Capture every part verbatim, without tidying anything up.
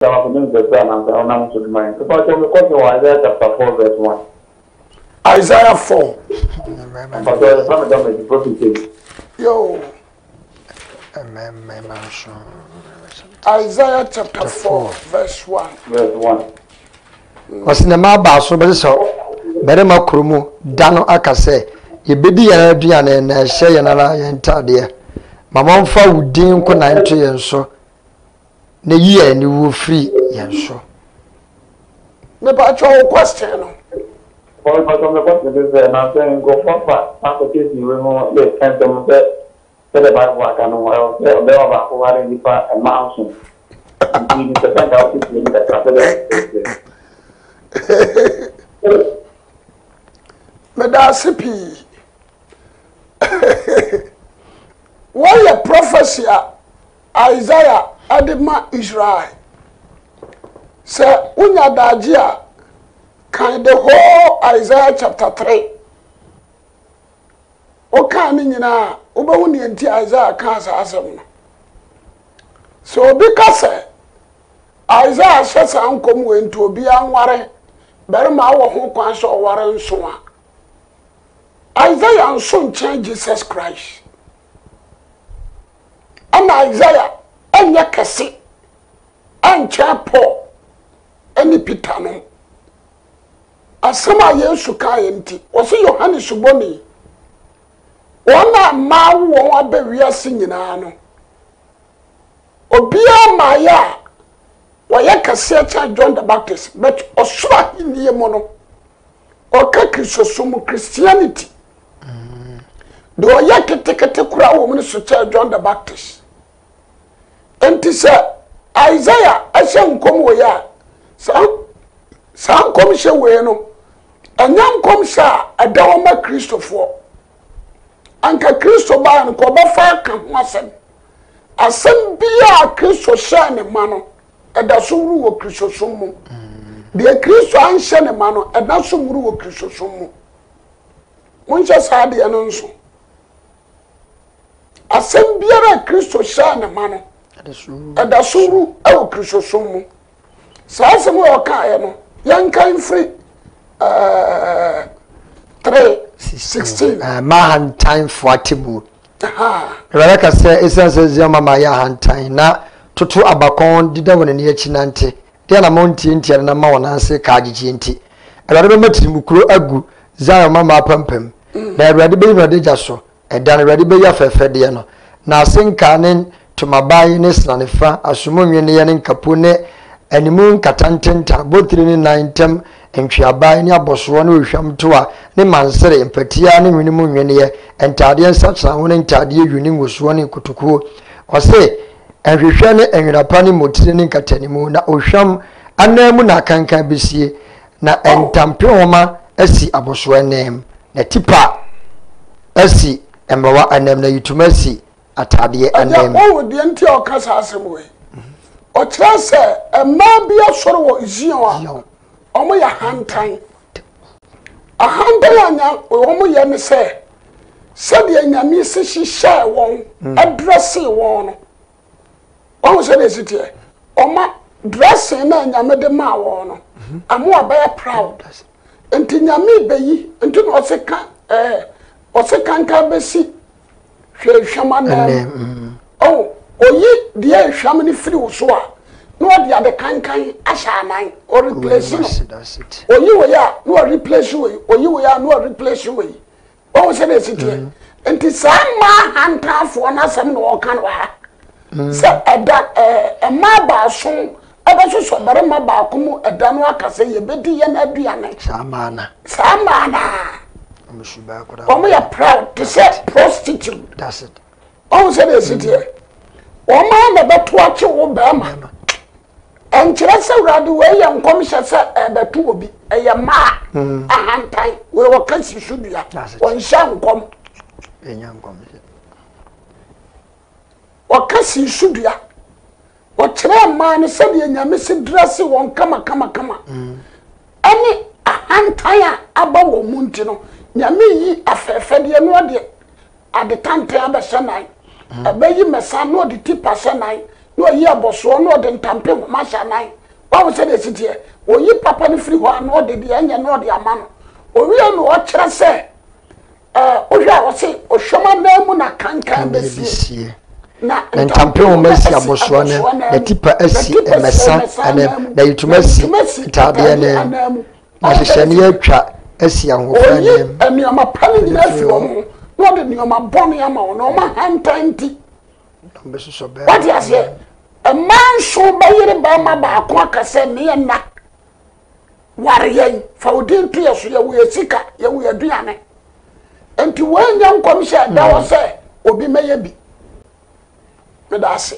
Some of the son and the honor to the mind. So, I told Isaiah chapter four, verse one. Isaiah four. And for the son of them is prophecy. Yo. Isaiah chapter four, verse one. Verse one. Was na ma ba so be so bere ma kromu dano aka se ye bedi ya aduane na hye ye na la ye ntade mama mfa wudin ko na nto ye nso na yi ya ni wo free ye nso me ba cho question no for my question is na saying go for far after this you will let and them say the Bible can well they are for what in the mountain in the second out in the Medasipi. Why a prophecy Isaiah Adima Israel? Say unya dajia kan the whole Isaiah chapter three. O kan ni nyina obahu ni enti Isaiah kan sa asem no. So because Isaiah says ankom we nto obi anware bere ma wo ho kwan so ware nso a Isaiah nso nchen Jesus Christ and Isaiah enya kese ancha Paul eni Peter no asema Yesu kai enti wo se Yohane suboni wona ma wo abawiase nyina no obia ma ya waya kase cha John the Baptist but osura hiniye mo no oka kristosomu Christianity mm. do ya ketekete kura wo mun so cha John the Baptist enti se Isaiah asem kom wo ya sa sa kom she we no anyam kom sha adawo ma kristofo anka kristo ba no ko ba fa ka ho asem asem bia kristo sha ne ma no eda sumru wo kristosom mu de kristo anhye ne ma no eda sumru wo kristosom mu munche saade ya no nso asem biara kristo sha ne ma no eda sumru e wo kristosom mu sa asem wo ka ye no yankan free uh three sixteen uh, mahantan fuatibu aha rara ka se esanse zema ma ya hantan na toto abakon dida wona ne achi nante de na monti ntia na ma wona ase ka agigi nti awade be matiri kuro agu zayo mama pampam na awade be yino de jaso eda na awade be ya fefe de no na asenka ne tomabai ne snanefa asumonwe ne ye ne nkapo ne animu katantenta botiri ne nantem entwiabai ne aboso ne ohwam to a ne mansere empatia ne nwinimu nwene ye entade nsachana wona entade yuni ngosuo ne kutukuo ose enhwehwe ne enwirapa ne motire ne nkatanimu na ohwam anamu na kankan besie na entampe homa asi aboso enem na tipa asi embawa anem na yitumasi atade enem o wodi enti o kasa asem we o kira se emma bia soro wo izion a omo ya hantan a hantan anya omo ye ne se se de nyame se hihye won address won no o se de sitie oma dressing na nyame de ma won no amo abaya proud enti nyame beyi enti no se kan eh o se kan ka besi hwe hwama na oh oyi de hwama ni free wo so a no de ade kankan asha anan or replace no oyi wo ya no replace wo oyi wo ya no replace wo o se de sitie enti sama hantafo na sam no o kan wa se eda eh ma ba so ebe so so bare ma ba ko mu eda no akase ye bedi ye na aduane sama na sama na omushuba akora omo ya proud to say prostitute that's it o se de sitie o ma na beto ache wo ba ma enkyere se urade we ye nkom hye se beto obi eye ma ahantan we wo kasi shudua won hye nkom enya nkom wakasi shudua wakire ma no se de nyame se dress won kama kama kama ani ahantan a aba wo munti no nyame yi afefe de no de ade tantan aba hye nan abayi mesa no de tipa hye nan no yi aboso no de ntampe ma sha nan wa wo se de sitie o yi papa ni free ho no de de anya no de ama no o wi no o kire se eh o hwa o se o hwoma na mu na kankan besie na ntampe o masi aboso na na tipa asi emesa ana na yituma si tade na na hye ne atwa asi ahofa nem eni ama pani na fi o mo no de ni ama boni ama o no ma hantanti mbe so be what you say a man so bayire ba ma ba ko akase ne na wariye fa odin tu yeso ye wo sika ye wo aduane enti wanya nkom hye da wo se obi meye bi me da se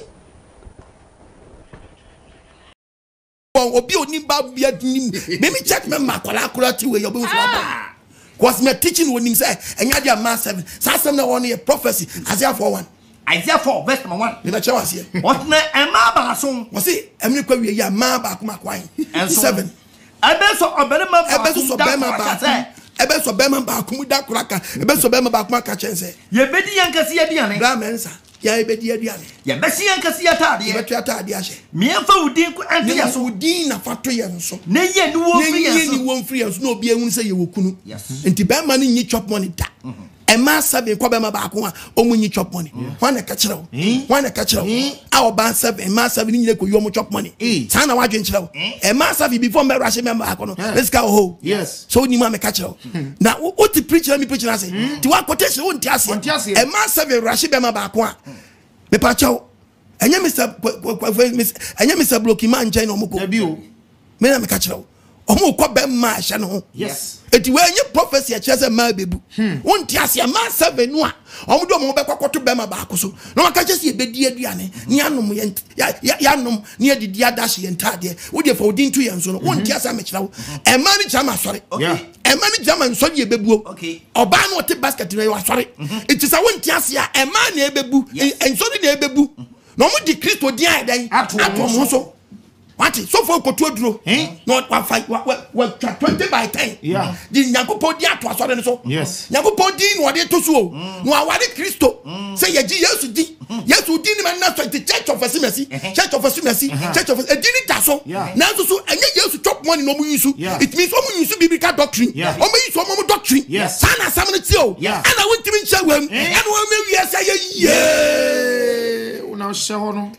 obi oni ba bia nim me me check me makola akura ti we obi so ba cause me teaching wonim say enya dia man seven sasem na one prophecy Isaiah four one Isaiah four verse number one me na chewa se what na ema ba so wo say emni kwa wi ya ma ba kuma kwan seven ebe so oberema ba ebe so bema ba ebe so bema ba kuma da kuraka ebe so bema ba kuma ka chense ye bedi yankasi ye diane bra mensa ya ebedi aduane ye besi yankasi ya tade ye betu atade ahye miemfa udin ku ante ya so udin na fato ye nso ne ye ni wo free ye ni wo free nso na obi ehun se ye wokunu enti be ma ni nyi chop money da e ma seven kwa be ma ba ko a o mu nyi chop money wan na ka kire o wan na ka kire o a o ban seven ma seven ni nyile ko yo mu chop money san na wadwen kire o e ma seven before me rush me ba ko no let's go ho yes so ni ma me ka kire o na o ti preach me preach na say ti wa quotation o nti ase e ma seven rush be ma ba ko a me pa chawo enye Mister enye Mister Blocky man nchen no moko bi o me na me ka kire o omo ko be ma hye no yes eti we enye prophecy a chese ma bebu wonti ase ma seven no a omo do omo be kwakoto be ma ba akoso no maka chese e bedi aduane ni anom ye ya anom ni adidi adash ye ntade wo de fa odin tu ye nso no wonti ase ma kira wo e ma ni jama sori e ma ni jama nso ye bebu oba no te basket no ye wa sori eti sa wonti ase a e ma na e bebu enso ni na e bebu no mo di Kristo di an dan ato mo so what so for kotu duro no wa five wa twenty by ten yeah di Nyankopon di ato asore ne so yes Nyankopon di no de to so no aware Kristo say ye gi Yesu di Yesu di ni man na so the church of Asimesi church of Asimesi church of edini da so na so so enye Yesu chop money no mu yusu it means omu yusu biblical doctrine omu yusu omu doctrine sana sam ne ti o ana wontimi nche wam ana wo me wiase ye ye una sheho no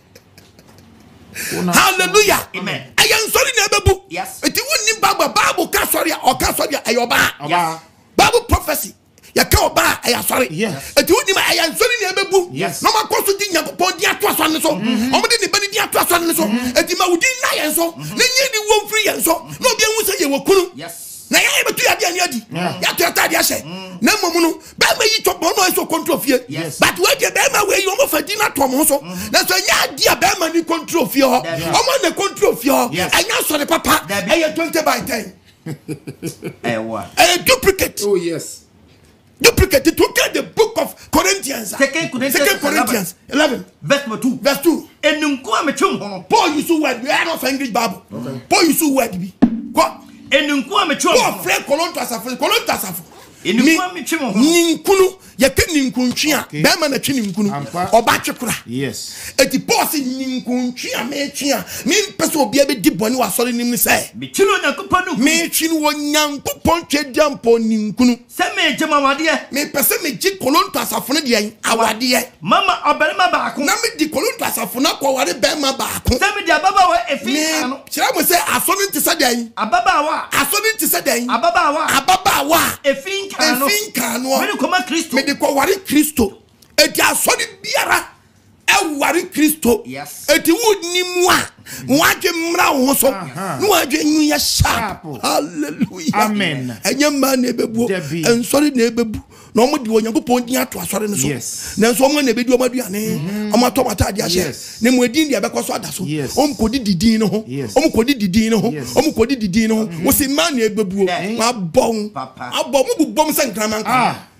hallelujah amen ayan sorry na bebu yes eti wonni bible bible ka sorry o ka sorry ayoba yes bible prophecy ya ka oba aya sorry yes eti wonni ma ayan sorry na bebu yes no ma koso di Nyankopon di ato aso ne so o mo de ne bani di ato aso ne so eti ma wudi na yen so na nyi di won free yen so no bi enwu se ye wokunu yes na ya betu ya dia ne adi ya to ta dia hye na momu no ba ma yi chop no so control fie but we dey ba ma we yi o mo fa di na to mo so na so nya dia ba ma ni control fie ho o mo na control fie ho anya so de papa e twenty by ten eh what eh duplicate oh yes duplicate to get the book of Corinthians second Corinthians eleven verse two verse two enunku ametwem ho Paul use word we are not English Bible Paul use word bi ko enunku ametwem ho Paul frère Colontas afo Colontas afo enunku ametwem ho ninkunu ye ke ninkuntwi a be ma na twi ninkunu oba twekura yes eti Paul si ninkuntwi a me twi a me pese obi be di boni wa sori nim ni say me twi no Nyankopon no me twi no Nyankopon twe diampo ninkunu se me jema wade me pese me gi Colontas afo ne de awade mama oberema ba ko na me di Colontas afo na ko ware be ma ba ko se me di ababa wa efi ano kira mo say aso ne ti se dan ababa wa aso ne ti se dan ababa wa ababa wa efi ano efi ano me ko ma Kristo me de ko ware Kristo eti aso ne biara e ware Kristo eti wudni mu a wadwe mra ho so no wadwe nyu ya sharp hallelujah amen enye ma na ebebu ensori na ebebu na omo di Onyankopon din ato asori ne so na nso omo na ebedi omo aduane omo to mata ade ahye na mu edin dia bekoso ada so omo kodi didin no ho omo kodi didin no ho omo kodi didin no ho wo se ma na ebebu ma bon abon mu bubom se nkraman